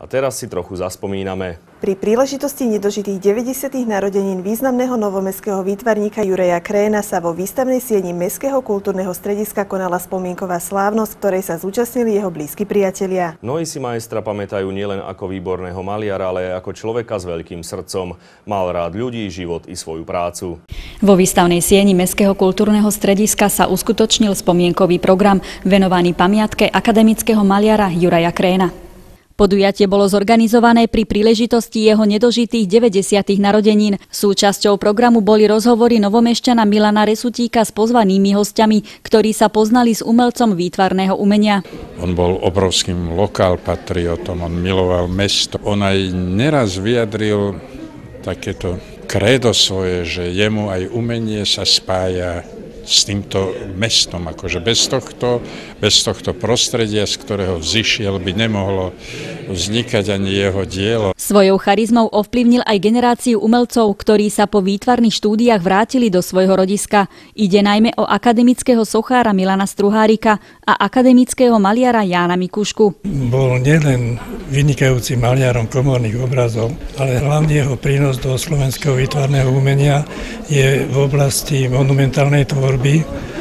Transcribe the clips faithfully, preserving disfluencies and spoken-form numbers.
A teraz si trochu zaspomíname. Pri príležitosti nedožitých deväťdesiatych narodenín významného novomestského výtvarníka Juraja Kréna sa vo výstavnej sieni Mestského kultúrneho strediska konala spomienková slávnosť, ktorej sa zúčastnili jeho blízki priatelia. Mnohí si majstra pamätajú nielen ako výborného maliara, ale aj ako človeka s veľkým srdcom. Mal rád ľudí, život i svoju prácu. Vo výstavnej sieni Mestského kultúrneho strediska sa uskutočnil spomienkový program venovaný pamiatke akademického maliara Juraja Kréna. Podujatie bolo zorganizované pri príležitosti jeho nedožitých deväťdesiatych narodenín. Súčasťou programu boli rozhovory novomešťana Milana Resutíka s pozvanými hostiami, ktorí sa poznali s umelcom výtvarného umenia. On bol obrovským lokálpatriotom, on miloval mesto. On aj neraz vyjadril takéto krédo svoje, že jemu aj umenie sa spája s týmto mestom, akože bez tohto, bez tohto prostredia, z ktorého vzišiel, by nemohlo vznikať ani jeho dielo. Svojou charizmou ovplyvnil aj generáciu umelcov, ktorí sa po výtvarných štúdiách vrátili do svojho rodiska. Ide najmä o akademického sochára Milana Struhárika a akademického maliara Jána Mikušku. Bol nielen vynikajúcim maliarom komorných obrazov, ale hlavne jeho prínos do slovenského výtvarného umenia je v oblasti monumentálnej tvorby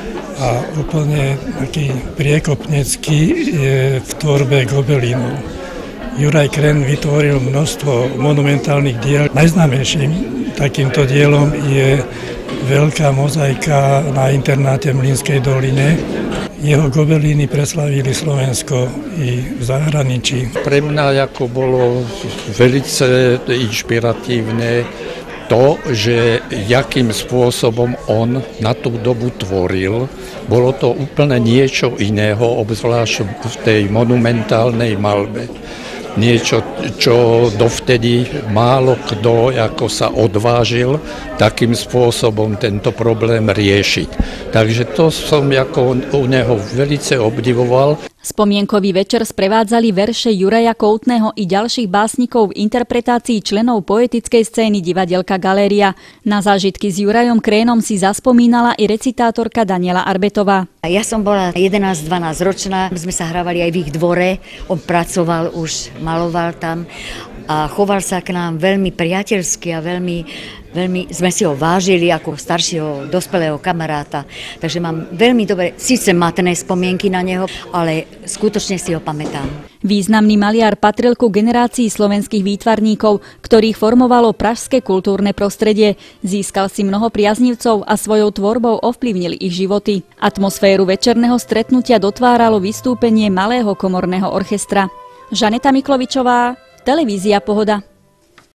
a úplne taký priekopnecký je v tvorbe gobelínov. Juraj Krén vytvoril množstvo monumentálnych diel. Najznámejším takýmto dielom je veľká mozaika na internáte v Mlynskej doline. Jeho gobelíny preslavili Slovensko i v zahraničí. Pre mňa ako bolo velice inšpiratívne to, že jakým spôsobom on na tú dobu tvoril. Bolo to úplne niečo iného, obzvlášť v tej monumentálnej malbe. Niečo, čo dovtedy málo kto ako sa odvážil takým spôsobom tento problém riešiť. Takže to som ako u neho velice obdivoval. Spomienkový večer sprevádzali verše Juraja Koutného i ďalších básnikov v interpretácii členov poetickej scény divadelka Galéria. Na zážitky s Jurajom Krénom si zaspomínala i recitátorka Daniela Arbetová. Ja som bola jedenásť dvanásť ročná, sme sa hrávali aj v ich dvore, on pracoval už, maloval tam a choval sa k nám veľmi priateľsky a veľmi, veľmi sme si ho vážili ako staršieho dospelého kamaráta. Takže mám veľmi dobre, síce matné spomienky na neho, ale skutočne si ho pamätám. Významný maliar patril ku generácii slovenských výtvarníkov, ktorých formovalo pražské kultúrne prostredie. Získal si mnoho priaznivcov a svojou tvorbou ovplyvnil ich životy. Atmosféru večerného stretnutia dotváralo vystúpenie malého komorného orchestra. Žaneta Miklovičová, Televízia Pohoda.